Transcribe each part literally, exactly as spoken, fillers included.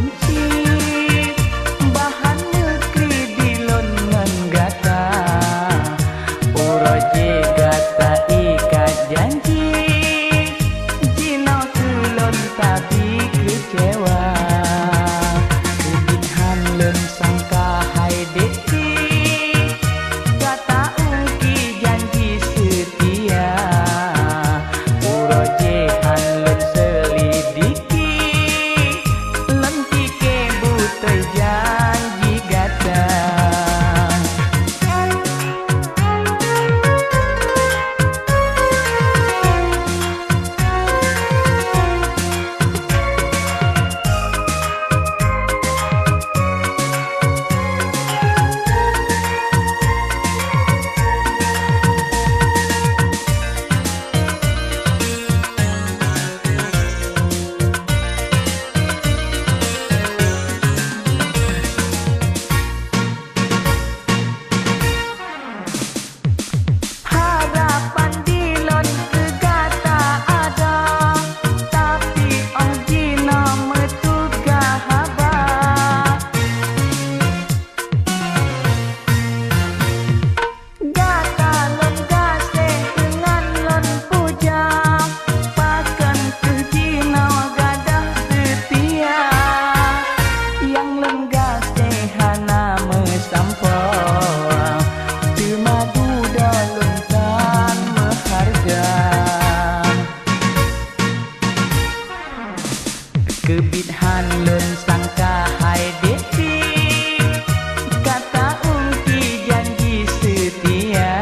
Kebidhan lun sangka hai deti, kata ungki janji setia.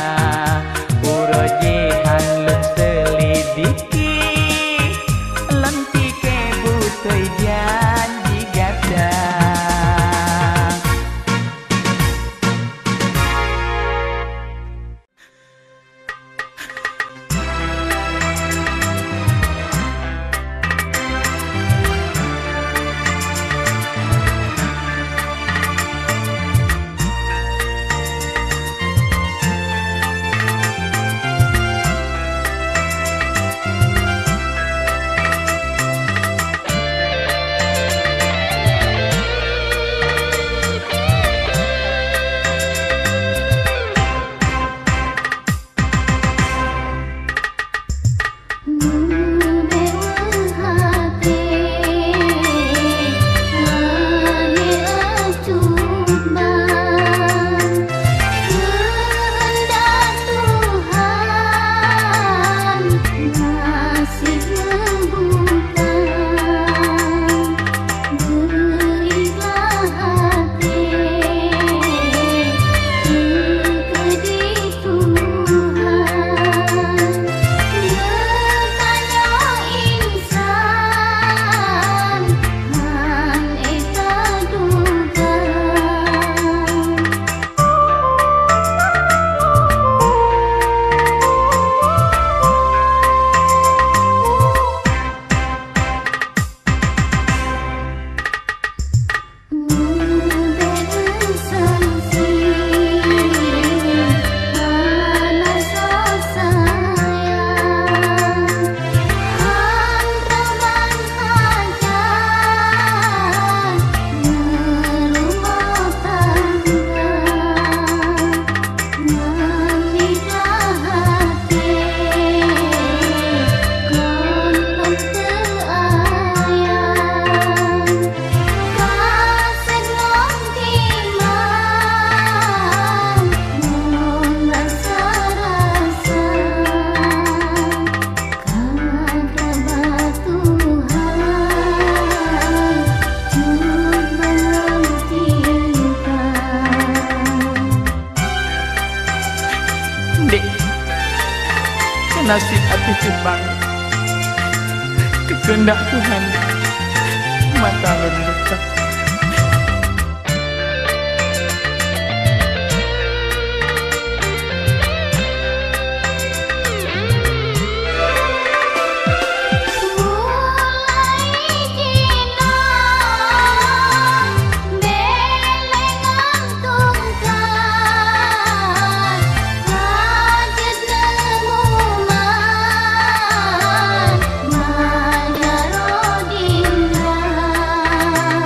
Urojehan lun selidiki, lentike butuh janji gada. Nasib hati timbang kehendak Tuhan mata luka. Maja rodinda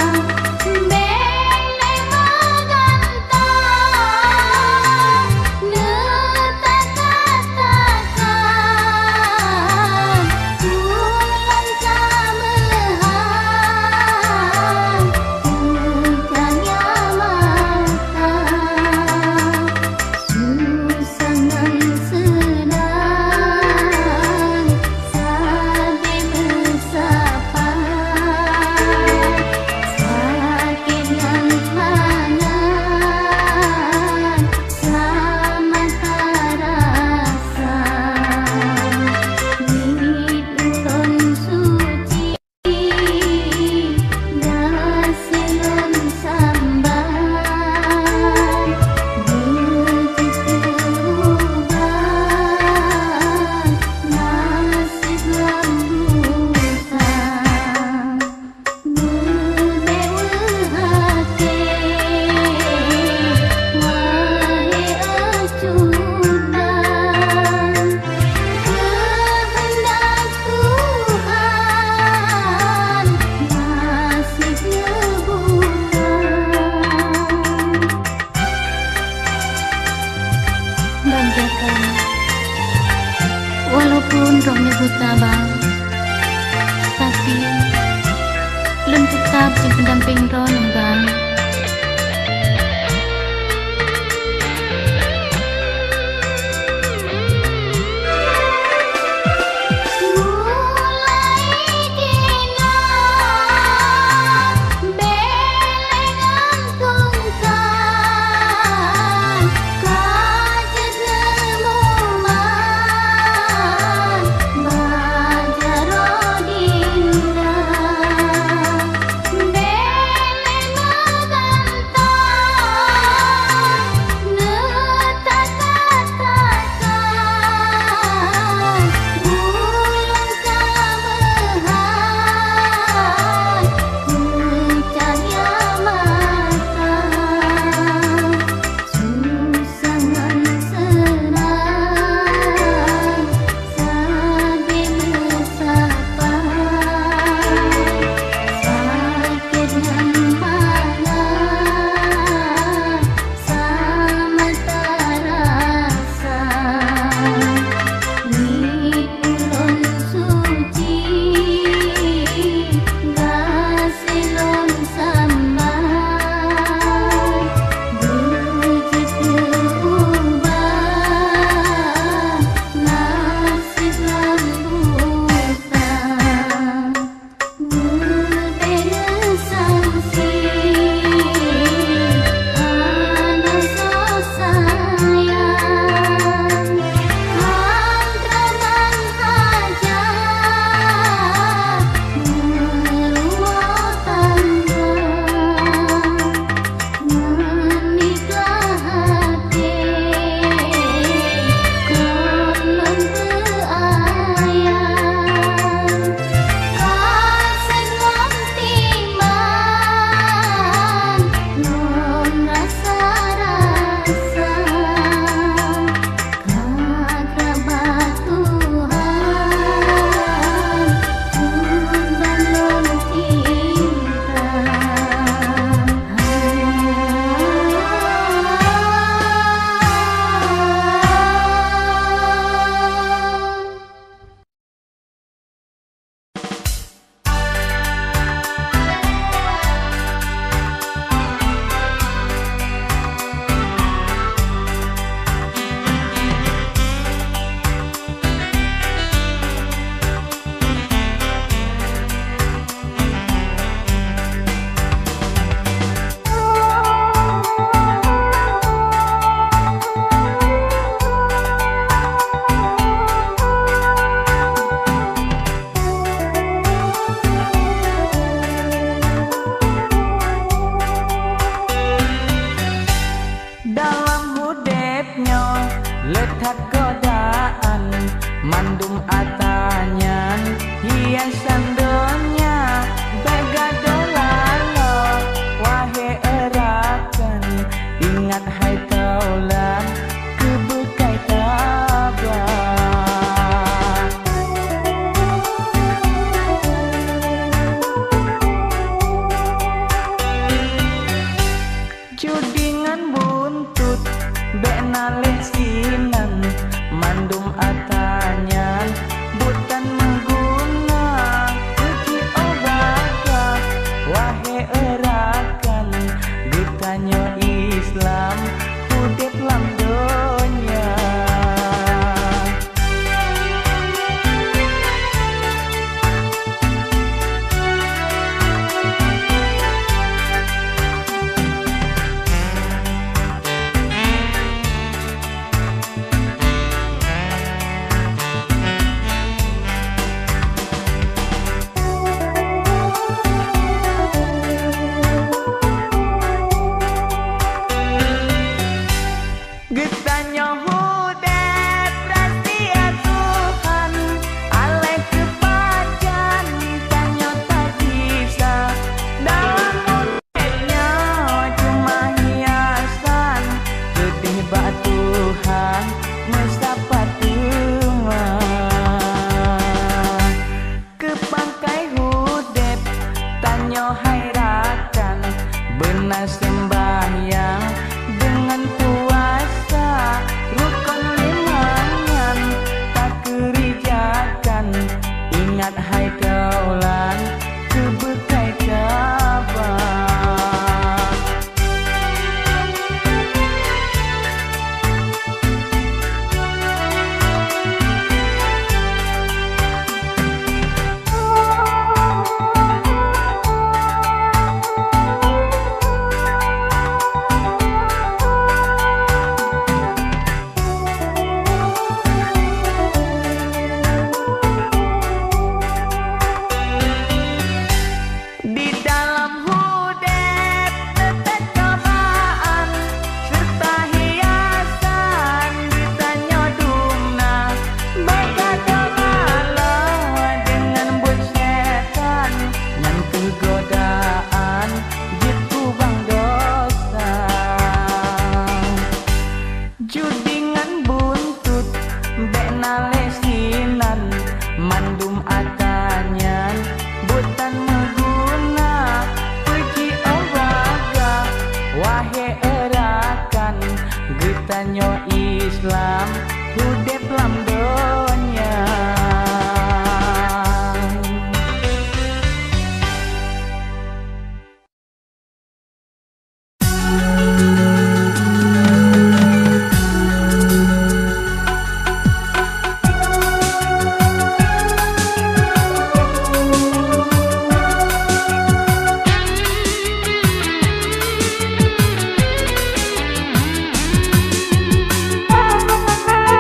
Getanyo Islam udip lam donya. Getanyo hudep rahasia Tuhan, aleh kepajan tanyo tak bisa. Dalam hudepnya cuma hiasan, gedeh bak Tuhan mendapat rumah. Kepangkai hudep tanyo hairakan, benar sembahyang dengan puasa, rukun limangan tak kerijakan. Ingat hai kaulan kebekai kabar. Di dalam hudep tetap cobaan serta hiasan, getanyo dumna bakal kalah dengan buat setan yang kegodaan jitu bang dosa. Judingan buntut bek lesinan mandum akanyan butan meguna puji olahraga wahe erakan. Getanyo Islam hudep lam donya. Thank you.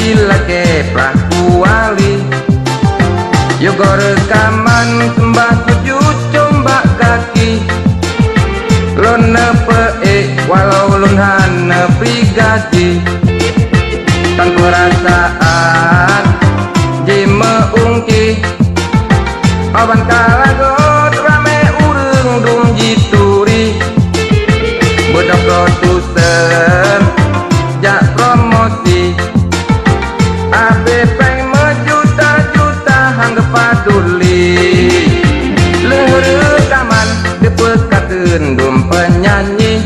lake pelaku wali. Yogo rekaman sembah sujud combak kaki. Lone peik walau lun hana prigadi. Tanpa perasaan jima ungki. Awan kalagot rame urung dum jituri. Budak produser jak promosi. Abe peng mejuta-juta hangga paduli. Lehur rekaman dipekakeun dum penyanyi.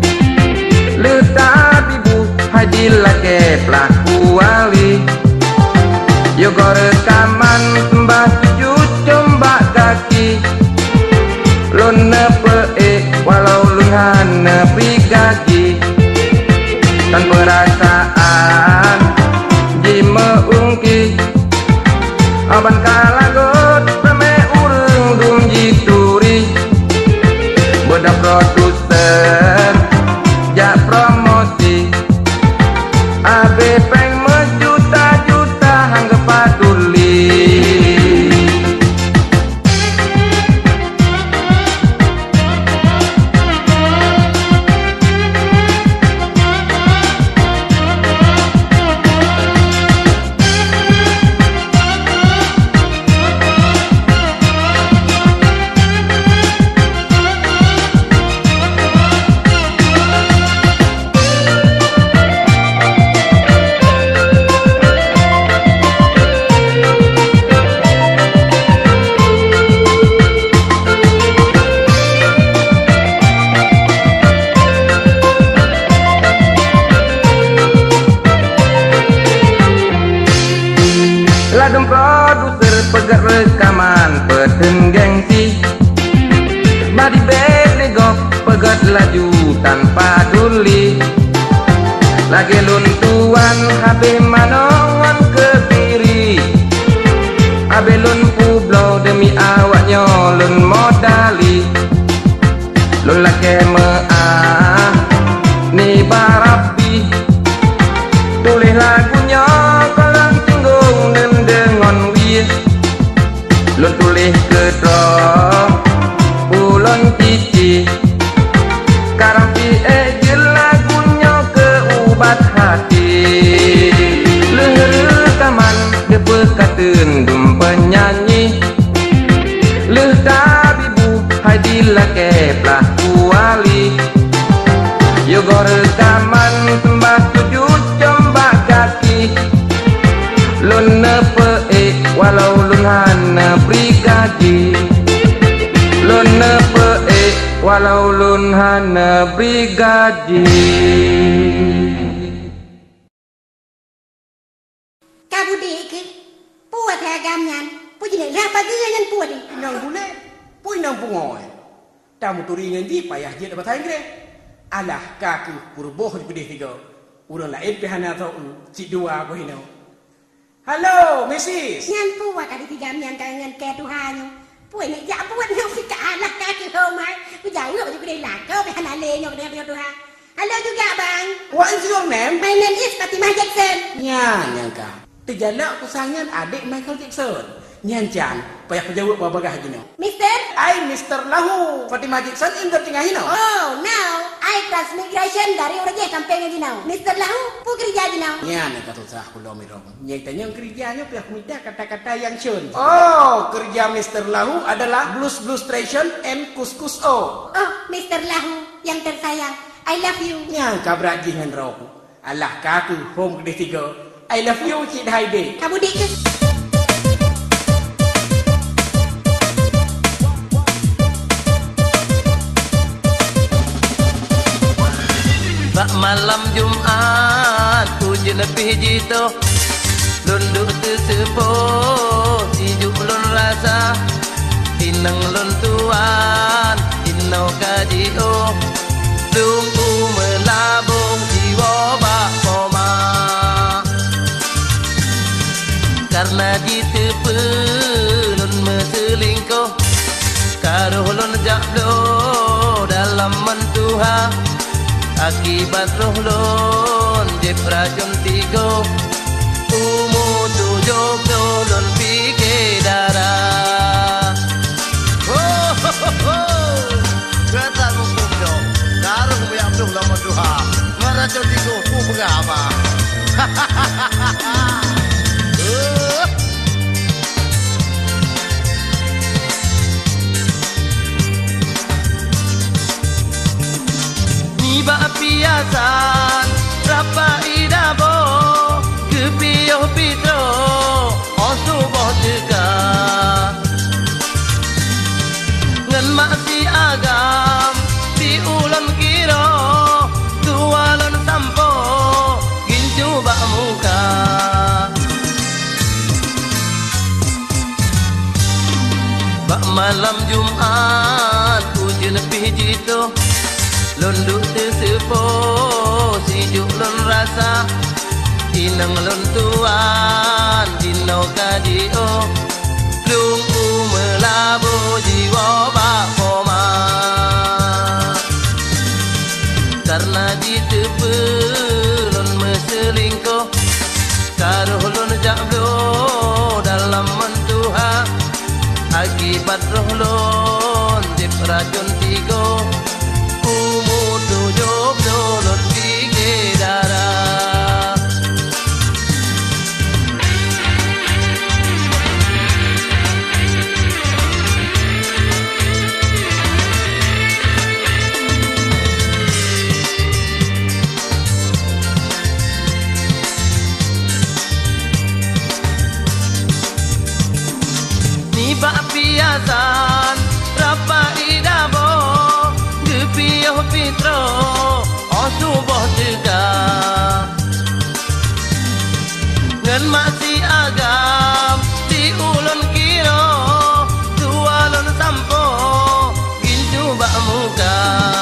Letak ibu haji lake pelaku wali. Yogo rekaman sembah sujud combak kaki. Lone peik walau lun hana prigadi. Tanpa perasaan jima ungki. Aban kalagot rame urung dum jituri. Budak produser jak promosi. Abe peng mejuta-juta hangga paduli. Ladem produser pegat rekaman peden gengsi. Badi bedego pegat laju tanpa duli. Lagi lun tuan habe manongan ke diri. Abe lun publo demi awaknya lun modali. Lun lake meah ni barabi. Tulis lagunya kolang tinggung dan dengan wir. Lun tulis kedro ulon cici. Karang pi ejil lagunya ke ubat hati. Leher rekaman dipekakeun dum penyanyi. Leh tabibu haji lake pelaku wali. Yogo rekaman sembah sujud combak kaki. Lone peik walau lun hana prigadi. Lone peik walau lun hana prigadi. Kamu dek, puat hagamnya. Puji ni rapa dia yang puat ni. Nang bule, pui nang pungoy. Tamu turingan di payah dia dapat hangre. Alah kaku purboh di pedih tiga. Urang lain pihana tau si dua aku hino. Halo, missus. Nyan puat kali tiga nyan kangen ke Tuhan. Puat ni jak puat ni fika alah kaku homai. Ku jauh aku pedih lah. Kau pihana le nyok dengan Tuhan. Halo juga bang. What is your name? My name is Fatimah Jackson. Ya, nyangka. Terjalak kusangan adik Michael Jackson. Nyancan, payah pejawab babagah gino. Mister? I Mister Lahu, Fatimah Jackson in tengah hino. Oh, now I transmigration dari orang je sampai ngagi now. Mister Lahu, pu kerja di now. Ya, nak kata usah aku lomi rom. Nyai tanya kerjanya payah minta kata-kata yang cun. Oh, kerja Mister Lahu adalah blues blues station and kuskus o. Oh, Mister Lahu yang tersayang, I love you. Ya, kabrak jingan roh. Alah kaku home gede tiga. I love you Cik Haide. Kamu dik ke? Bak malam Jumat hujan lebih jito. Lunduk tersepuh tijuk lun rasa. Tinang lun tuan tinau kadio. Tunggu melabung jiwa bak koma. Karena ditepe lun meselingkuh. Karuh lun jablo dalam mentuha. Akibat roh lon jep racun tigo Ni ba piasan rapa idabo kepiyo pitro osu boh tega ngan masih agam di ulun kiro tualun sampo ginju bak muka bak malam Jumat ujian piji tu lunduk tersepo sijuk lun rasa inang lun tuan dinau kadio lung umelabu jiwa bak koma karena ditepe lun meselingkuh karuh lun jablo dalam mentuha akibat roh lun dip racun tigo job dolon pike darah ni bak piasan rapa idabo gepiyo pitro osu boh tega ngan masih agam di ulun kiro tualun sampo ginju bak muka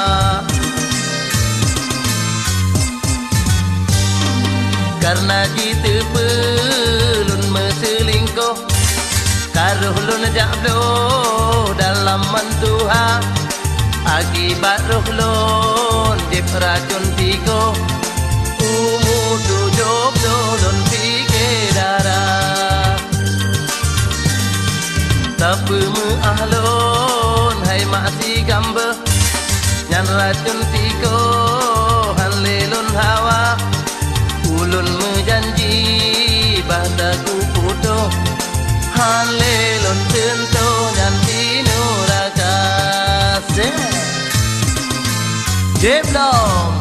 karena ditepe lun meselingkuh karuh lun jablo dalam mentuha akibat roh lon dip racun tigo umudu job dolon pike darah tapi mu ahlon hai masih gambe nyan racun tigo halelun hawa ulun menjanji badaku puto halelun tento dan dinuraka Jeblom